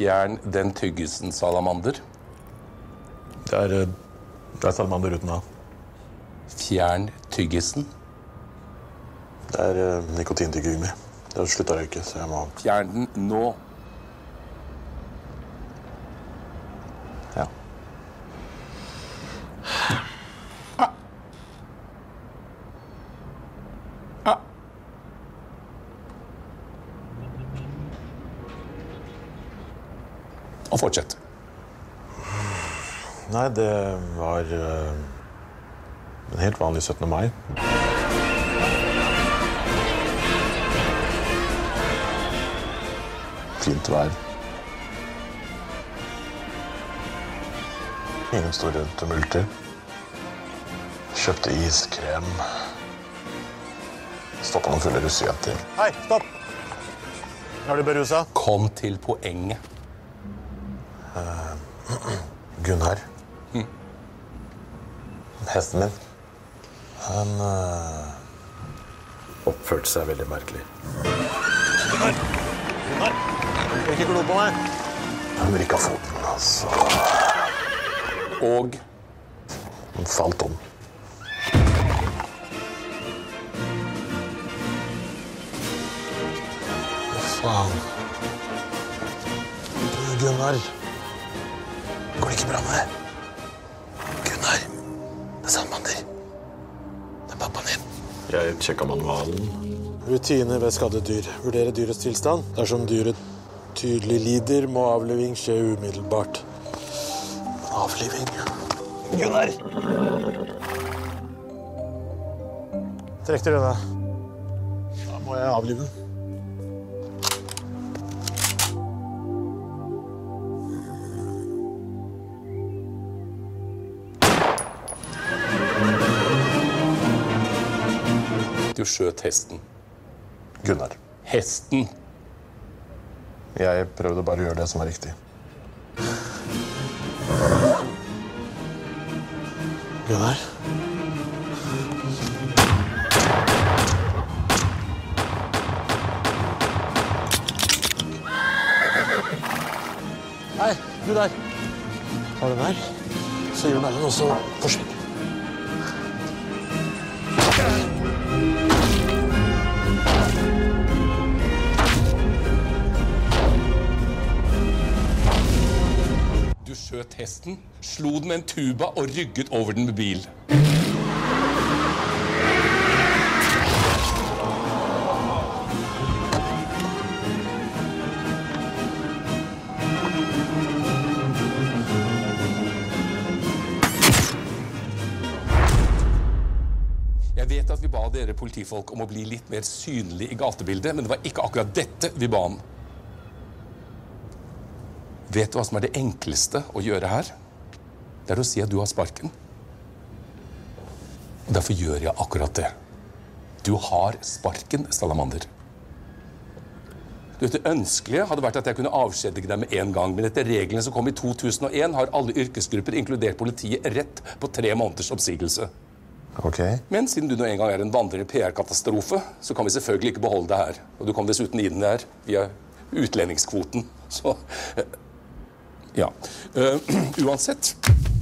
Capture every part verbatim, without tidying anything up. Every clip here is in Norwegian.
Fjern den tyggisen, salamander. Det er, det er salamander uten A. Fjern tyggisen. Det er uh, nikotintyggegummi. Det har sluttet å røyke, så jeg må... Fjern den nå. Ja. Ah. Ah. Og fortsett. Nei, det var uh, en helt vanlig syttende mai. Fint vær. Ingen store tumulter. Kjøpte is, krem. Stoppet noen fulle russejenter. Hei, stopp! Er du beruset? Kom til poenget. Uh, Gunnar. Mm. Hesten min. Han uh, oppførte seg veldig merkelig. Gunnar! Gunnar! Vil ikke glo på meg? Han vrikka foten, altså. Og? Han falt om. Hva faen? Gunnar. Går det ikke bra med deg? Gunnar. Det er salamander. Det er pappaen din. Jeg sjekket manualen. Rutine ved skadde dyr. Vurdere dyrets tilstand. Dersom dyret tydelig lider, må avliving skje umiddelbart. Avliving? Gunnar! Trekk dere det. Da må jeg avlive. Du skjøt hesten. Gunnar. Hesten. Jeg prøvde bare å gjøre det som var riktig. Gunnar? Hei, du der. Ta den her. Så gjør den her, og så forsvinn. Du skjøt hesten, slo den med en tuba og rygget over den med bil. Jeg vet at vi ba dere politifolk om å bli litt mer synlig i gatebildet, men det var ikke akkurat dette vi ba om. Vet du hva som er det enkleste å gjøre her? Det er å si at du har sparken. Og derfor gjør jeg akkurat det. Du har sparken, salamander. Du vet, det ønskelige hadde vært at jeg kunne avskjedige deg med en gang, men etter reglene som kom i to tusen og en har alle yrkesgrupper, inkludert politiet, rett på tre måneders oppsigelse. Ok. Men siden du nå en gang er en vandrende P R-katastrofe, så kan vi selvfølgelig ikke beholde deg her. Og du kom dessuten inn der via utlendingskvoten. Så... Ja. Uh, uansett.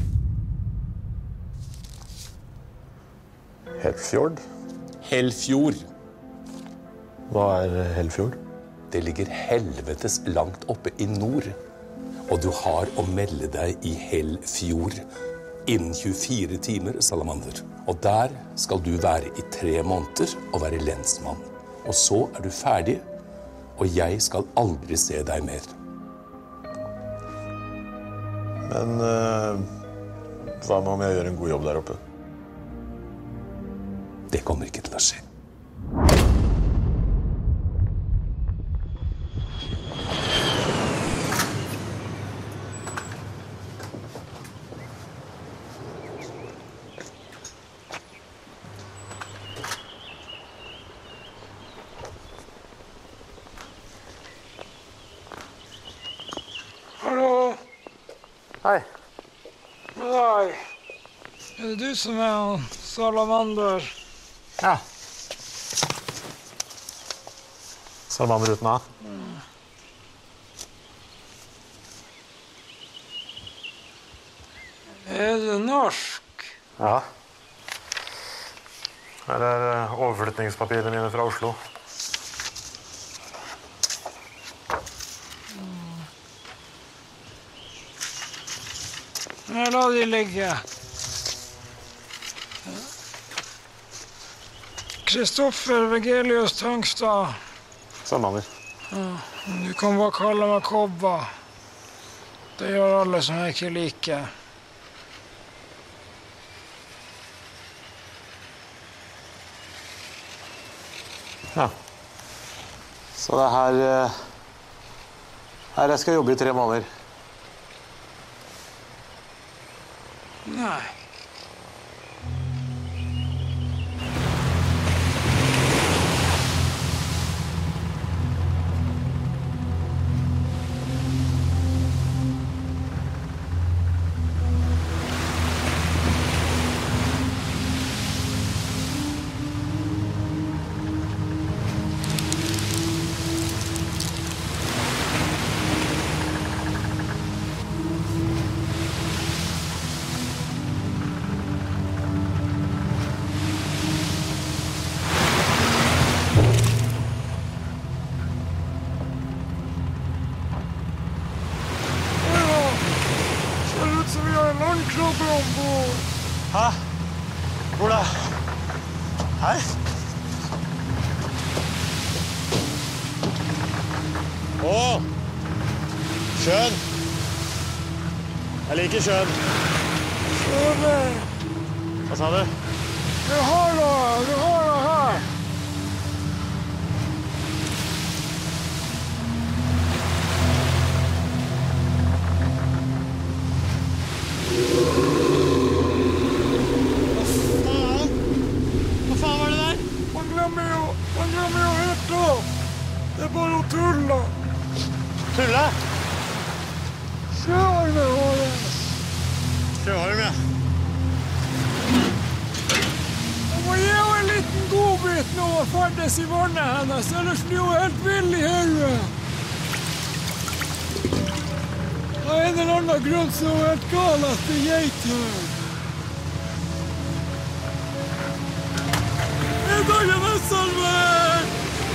Helfjord? Helfjord. Hva er Helfjord? Det ligger helvetes langt oppe i nord. Og du har å melde deg i Helfjord innen tjuefire timer, salamander. Og der skal du være i tre måneder og være lensmann. Og så er du ferdig, og jeg skal aldri se deg mer. Men uh, hva med om jeg gjør en god jobb der oppe? Det kommer ikke til å skje. Hallo? Hei. Hei. Er det du som er salamander? Ja. Salamander uten A. Er du norsk? Ja. Her er overflytningspapirene mine fra Oslo. Jeg la de ligge. Kristoffer Vegelius Tangstad. Samhandler. Ja, du kan bare kalle meg Kobba. Det gjør alle som jeg ikke liker. Ja. Så det er her, her jeg skal jobbe i tre måneder. Nei. Hæ? Hvor da? Her? Åh! Sjøen! Jeg liker sjøen. Sjøen! Hva sa du? Du har noe! Du har noe her! Det er bare å tulle. Tulle? Sjøorme våre. Sjøorme, ja. Jeg må gi henne en liten godbit nå og ferdes i vannet hennes, ellers blir hun helt vill i hodet. Av en eller annen grunn så er hun helt gal etter geithøl. I dag er det salve!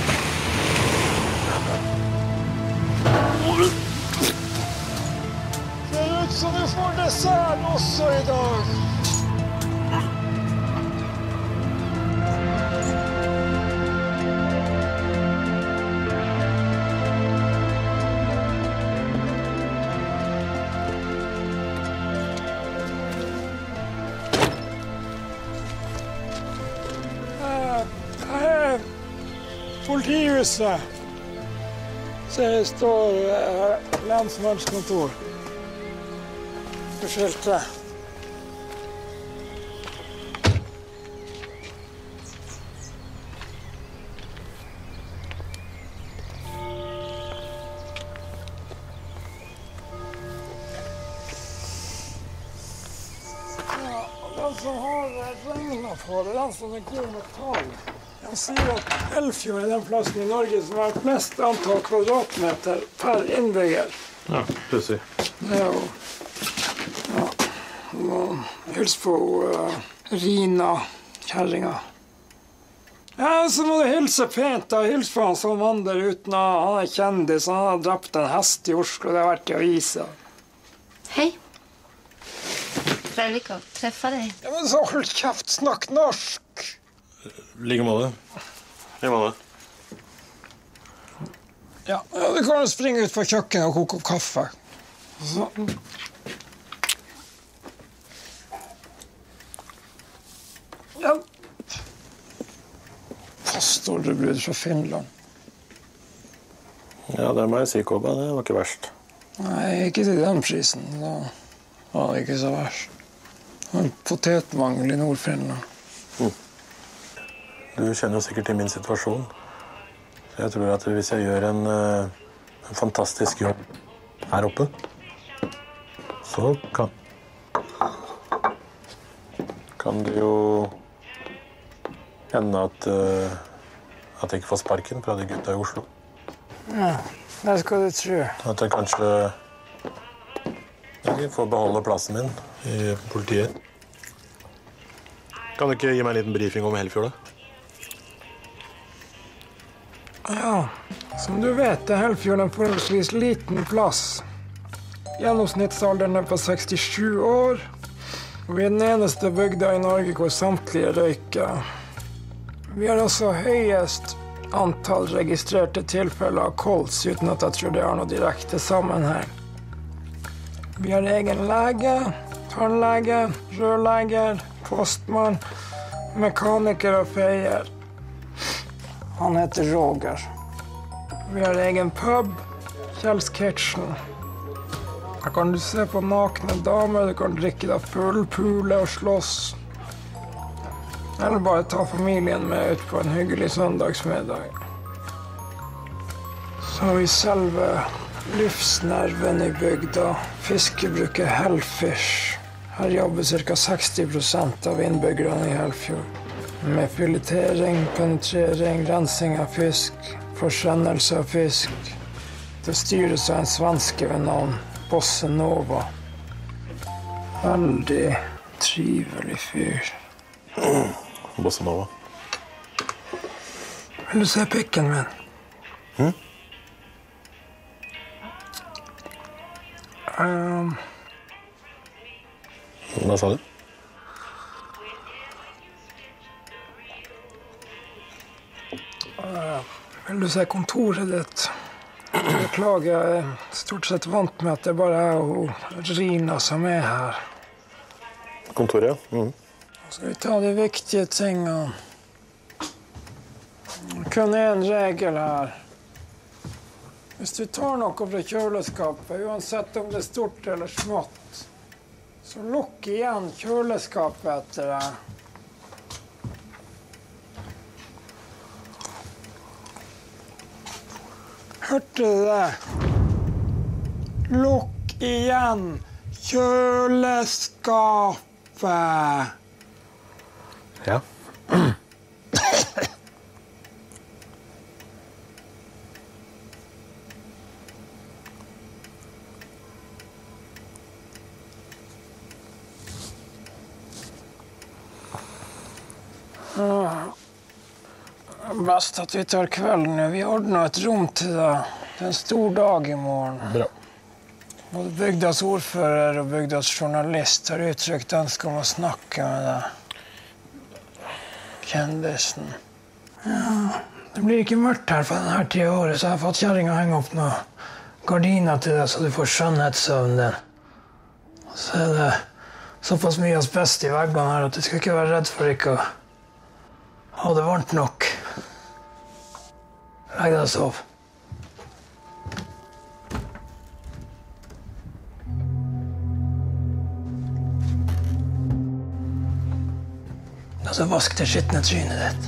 Ser ut som vi får dessert også i dag. Her er politihuset. Så det står uh, lensmannskontor på skiltet. Ja, den som har regnet på det, den som er god metall. Han sier at Elfjord er den plassen i Norge som har flest antall kvadratmeter per innbygger. Ja, plutselig. Det er jo... Ja, må hilse på uh, Rina, kjerringa. Ja, så må du hilse pent da. Hilse på han som vandrer uten å... Han er kjendis, han har drept en hest i Oslo, det har vært i avisa. Hei. Trevlig å treffe deg. Ja, men så hold kjeft, snakk norsk. Like måte. Like måte. Ja, ja, du kan springe ut på kjøkkenet og koke opp kaffe. Så. Ja. Pastorbrud fra Finland. Ja, det må jeg si, Kobba. Det var ikke verst. Nei, ikke til den prisen. Da var det ikke så verst. Det var en potetmangel i Nord-Finland. Mm. Du kjenner jo sikkert til min situasjon. Så jeg tror at hvis jeg gjør en, en fantastisk jobb her oppe, så kan, kan det jo hende at, at jeg ikke får sparken fra de gutta i Oslo. Ja, det skal du tro. At jeg kanskje ja, Beklager, får beholde plassen min i politiet. Kan du ikke gi meg en liten briefing om Helfjord, da? Ja, som du vet er Helfjord en forholdsvis liten plass. Gjennomsnittsalderen er på sekstisju år, og vi er den eneste bygda i Norge hvor samtlige røyker. Vi har også høyest antall registrerte tilfeller av kols, uten at jeg tror det har noe direkte sammenheng. Vi har egen lege, tannlege, rørlegger, postmann, mekaniker og feier. Han heter Roger. Vi har egen pub, Kjells Kitchen. Her kan du se på nakne damer, du kan drikke deg full, pule og slåss. Eller bare ta familien med ut på en hyggelig søndagsmiddag. Så har vi selve livsnerven i bygda. Fiskebruket Hellfish. Her jobber ca. seksti prosent av innbyggerne i Helfjord. Med filetering, penetrering, rensing av fisk, forsendelse av fisk. Det styres av en svenske ved navn Bosse Nova. Veldig trivelig fyr. Mm. Bosse Nova. Vil du se pikken min? Hm? Um, Hva sa du? Uh, vil du se kontoret ditt? Beklager, jeg er stort sett vant med at det bare er og Rina som er her. Kontoret, ja. Mm. Skal vi ta de viktige tingene? Kun en regel her. Hvis du tar noe fra kjøleskapet, uansett om det er stort eller smått, så lukk igjen kjøleskapet etter deg. Hørte du det? Lukk igjen kjøleskapet. Ja. Best at vi tar kvelden. Vi ordner et rom til deg. Det er en stor dag i morgen. Bra. Både bygdas ordfører og bygdas journalist har uttrykt ønske om å snakke med deg. Kjendisen. Ja, det blir ikke mørkt her for denne tiden av året, så jeg har fått kjerringa henge opp noen gardiner til deg, så du får skjønnhetssøvn din. Og så er det såpass mye asbest i veggene her at du skal ikke være redd for ikke å ha det varmt nok. Legg deg og sov. Og så vask det skitne trynet ditt.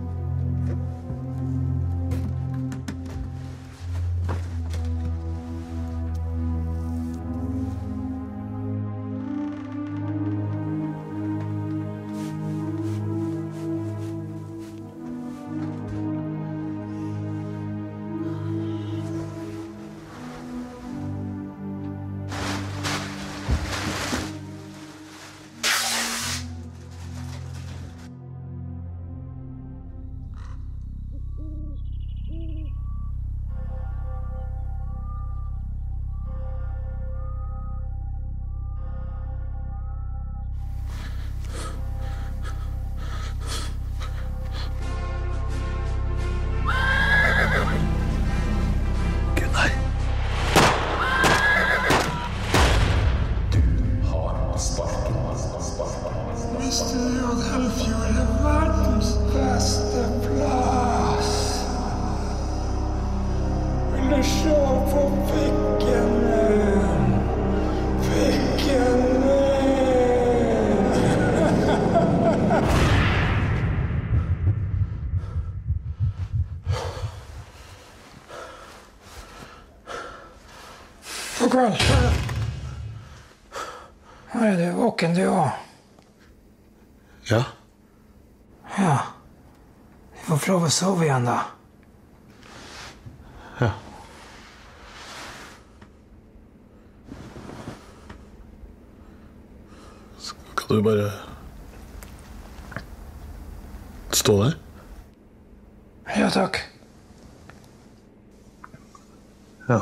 Visste du at Helfjord er verdens beste plass? Vil du se på pikken min? Pikken min! God kveld. Nå er du våken, du også. Ja. Ja. Du får prøve å sove igjen, da. Ja. Skal du bare stå der? Ja, takk. Ja.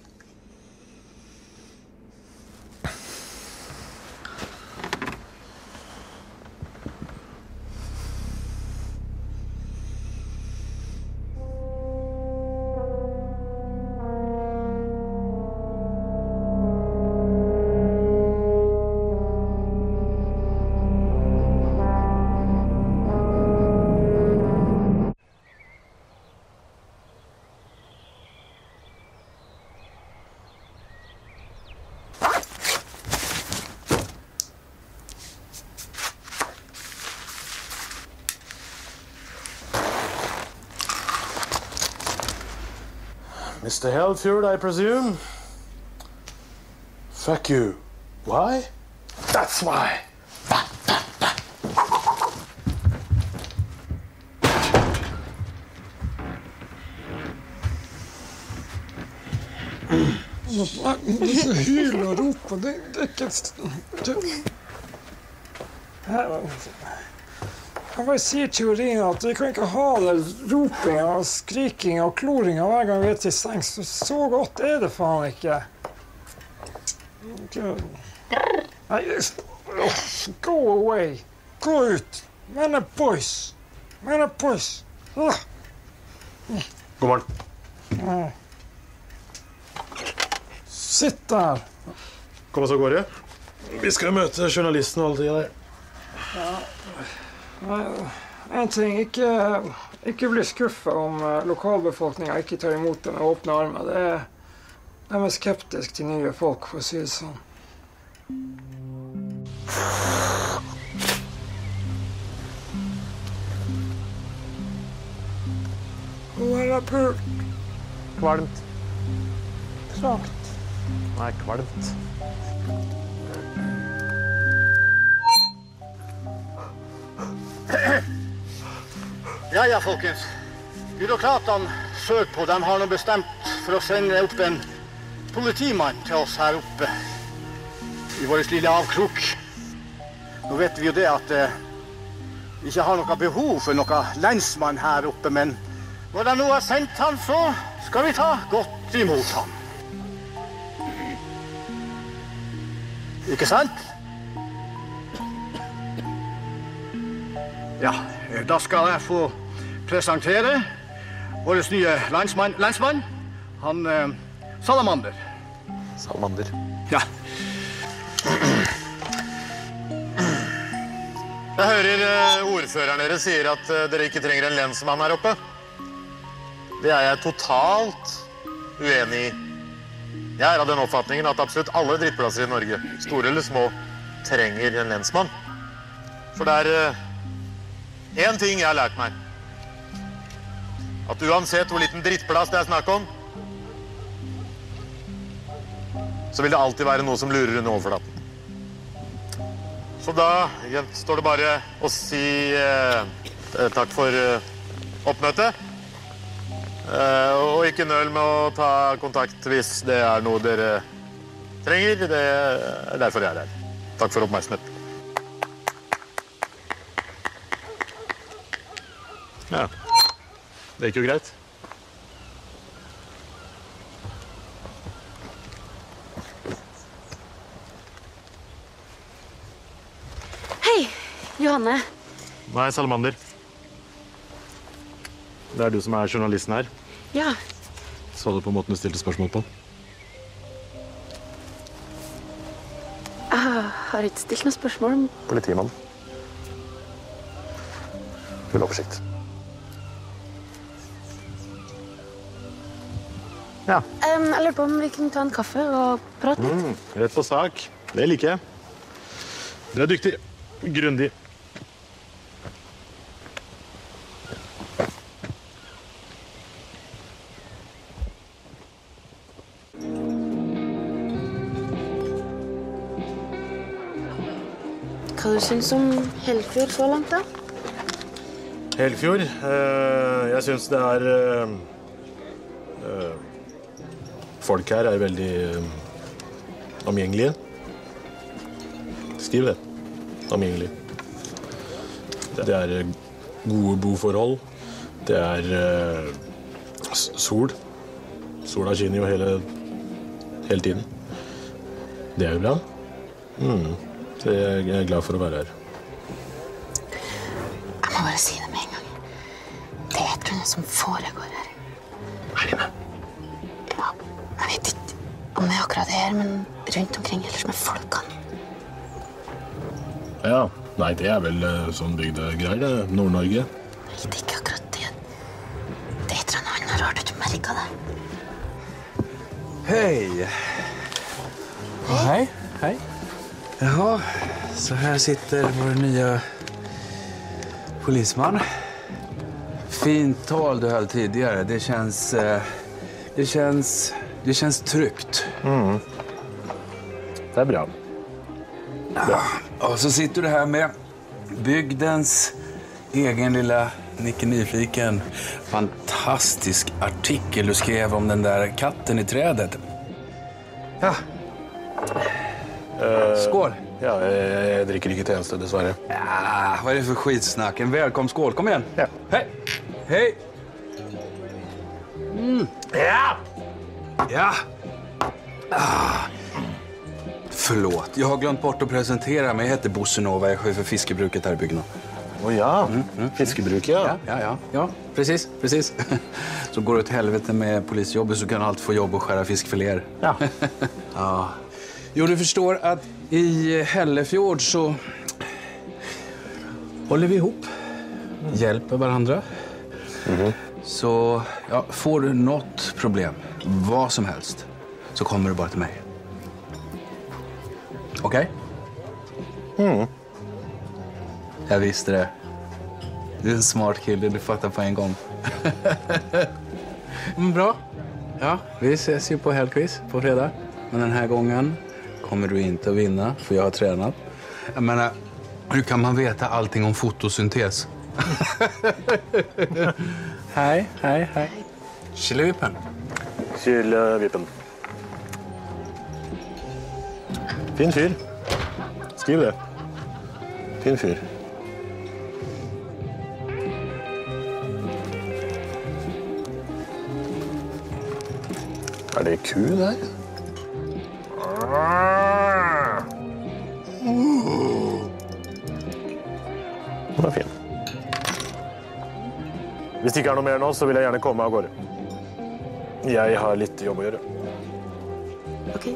Mister Helfjord, I presume? Fuck you. Why? That's why. Disse hyler og roper, det, det er ikke... Det, jeg bare sier til Rina at vi kan ikke ha det ropinga og skrikinga og kloringa hver gang vi er til sengs. Så godt er det faen ikke. Nei, go away. Gå ut. Men er boys. Men er boys. God morgen. Sitt der. Kom oss av gårde. Vi skal møte journalisten og alle tida der. Ja. En ting, ikke, ikke bli skuffet om lokalbefolkningen ikke tar imot den med åpne armer. Det er, de er skeptiske til nye folk, for å si det sånn. Hvor er det pult? Kvalmt. Trakt. Nei, kvalmt. Ja, ja, folkens. Byråkratene sørpå, de har nå bestemt for å sende opp en politimann til oss her oppe i vår lille avkrok. Nå vet vi jo det at eh, vi ikke har noe behov for noe lensmann her oppe, men når de nå har sendt han, så skal vi ta godt imot han. Ikke sant? Ja, da skal jeg få presentere vår nye landsmann, landsmann, han eh, Salamander. Salamander. Ja. Jeg hører eh, ordføreren dere sier at eh, dere ikke trenger en lensmann her oppe. Det er jeg totalt uenig i. Jeg er av den oppfatningen at absolutt alle drittplasser i Norge, store eller små, trenger en lensmann. For det er eh, en ting jeg har lært meg. At uansett hvor liten drittplass det er snakk om, så vil det alltid være noe som lurer under overflaten. Så da står det bare å si eh, takk for eh, oppmøtet. Eh, og ikke nøl med å ta kontakt hvis det er noe dere trenger. Det er derfor jeg er her. Takk for oppmerksomhet. Ja, det gikk jo greit. Hei, Johanne. Nei, Salamander. Det er du som er journalisten her. Ja. Så du på måten du stilte spørsmål på? Jeg har ikke stilt noe spørsmål. Politimann. Full oversikt. Ja. Um, jeg lurer på om vi kunne ta en kaffe og prate litt. Mm, rett på sak. Det liker jeg. Du er dyktig. Grundig. Hva du synes om Helfjord så langt, da? Helfjord? Eh, jeg synes det er... Eh, eh, folk her er veldig eh, omgjengelige. Skriv det. omgjengelig. Det er gode boforhold. Det er uh, sol. Sola skinner jo hele, hele tiden. Det er jo bra. Mm. Så jeg er glad for å være her. Jeg må bare si det med en gang. Det er et eller annet som foregår her. Her inne? Ja, jeg vet ikke om det er akkurat her, men rundt omkring ellers med folkene. Ja, nei, det er vel uh, sånn bygdegreier, det. Nord-Norge. Nei, det er ikke akkurat det. Det er et eller annet rart, du merker det. Hej! Hej. Hej. Jaha, så här sitter vår nya polisman. Fint tal du höll tidigare. Det känns... eh, Det känns... Det känns tryggt. Mm. Det är bra. Ja, och så sitter du här med bygdens egen lilla Nicke Nyfiken. Fantastisk artikel du skrev om den där katten i trädet. Ja. Uh, Skål. Ja, jeg, jeg drikker ikke til eneste, dessverre. Ja, vad är det för skitsnack? En välkomstskål. Kom igen. Ja. Hej. Hej. Mm. Ja! Ja. Ah. Förlåt, jag har glömt bort att presentera mig. Jag heter Bosse Nova, jag är chef för fiskebruket här i bygden. Åh ja, mm, mm. Fiskebruket, ja. Ja, ja, ja. Ja, precis, precis. Så går det åt helvete med polisjobbet så kan du alltid få jobb och skära fiskfiléer. Ja. Ja. Jo, du förstår att i Hällefjord så håller vi ihop. Hjälper varandra. Mm-hmm. Så ja, får du något problem, vad som helst, så kommer du bara till mig. Okej? Okay? Mm. Jag visste det. Du är en smart kille, du fattar på en gång. Men bra. Ja, vi ses ju på helgquiz på fredag. Men den här gången kommer du inte att vinna, för jag har tränat. Jag menar, hur kan man veta allting om fotosyntes? Hej, hej, hej. Killevippen. Killevippen. Fin fyr. Skriv det. Fin fyr. Er det ku der? Den er fin. Hvis det ikke er noe mer nå, så vil jeg gjerne komme av gårde. Jeg har litt jobb å gjøre. Ok.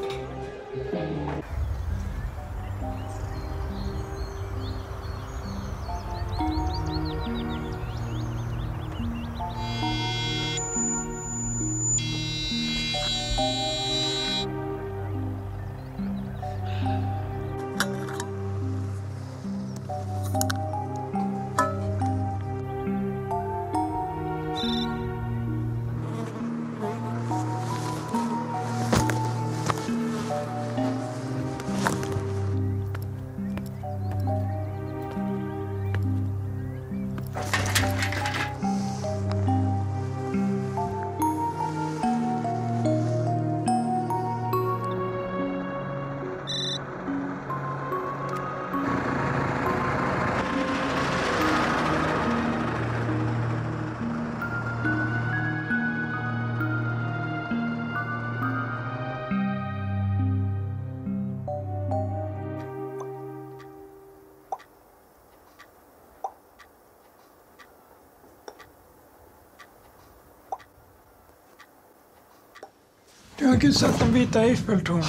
Du har ikke sett den hvite Eiffeltårnet?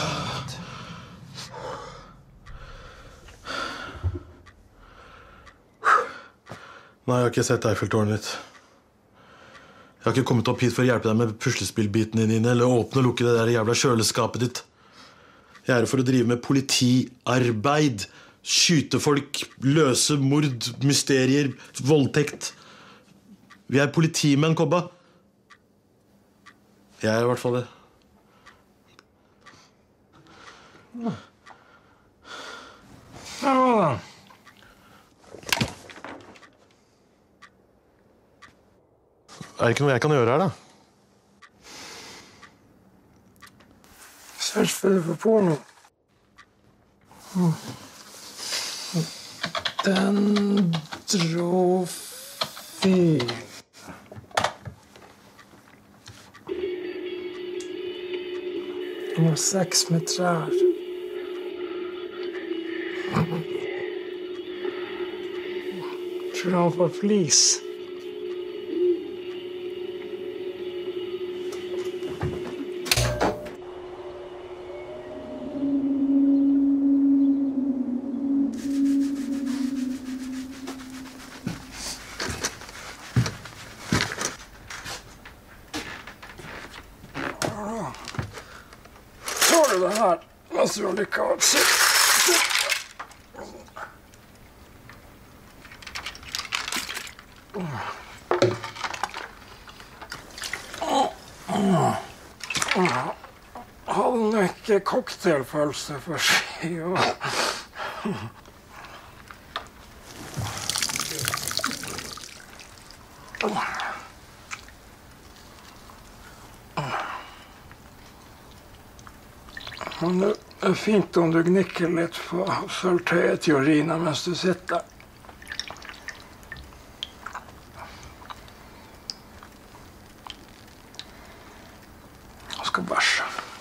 Nei, jeg har ikke sett Eiffeltårnet ditt. Jeg har ikke kommet opp hit for å hjelpe deg med puslespillbitene dine, eller åpne og lukke det der jævla kjøleskapet ditt. Jeg er her for å drive med politiarbeid. Skyte folk, løse mord, mysterier, voldtekt. Vi er politimenn, Kobba. Jeg er i hvert fall det. Her var den. Er det ikke noe jeg kan gjøre her, da? Selvfølgelig for porno. Mm. Dendrofil. Nummer seks med trær. Tror du han får flis? Tar du det her mens du likevel sitter? Hadde han ikke cocktailpølse for seg? Men det er fint om du gnikker litt på sølvtøyet til urina mens du sitter. Jeg skal bæsje.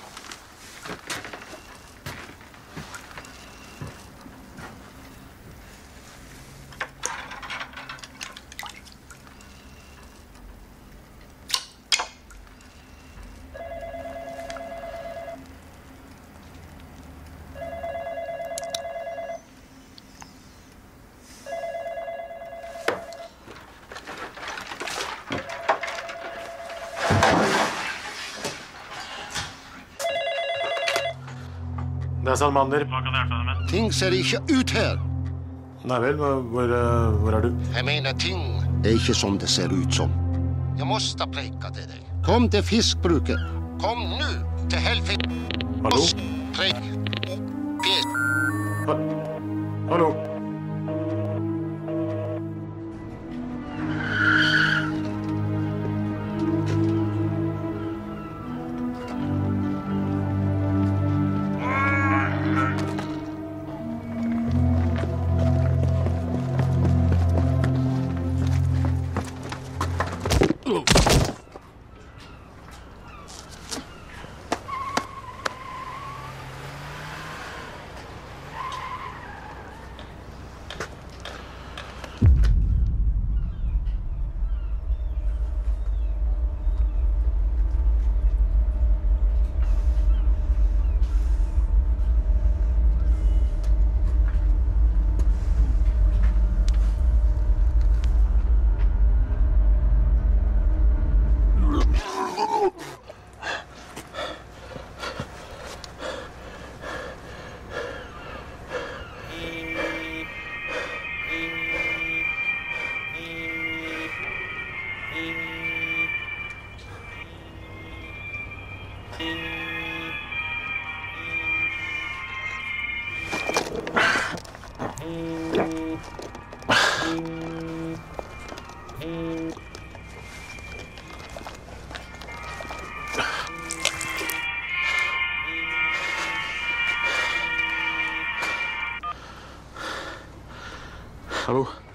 Det er Salmander. Hva kan jeg hjelpe deg med? Ting ser ikke ut her. Nei vel, hvor, eh, hvor er du? Jeg mener, ting er ikke som det ser ut som. Jeg måste preka til deg. Kom til fiskbruket. Kom nu til Hellfisk. Hallo? Prek. Fisk. Ha Hallo? Hallo?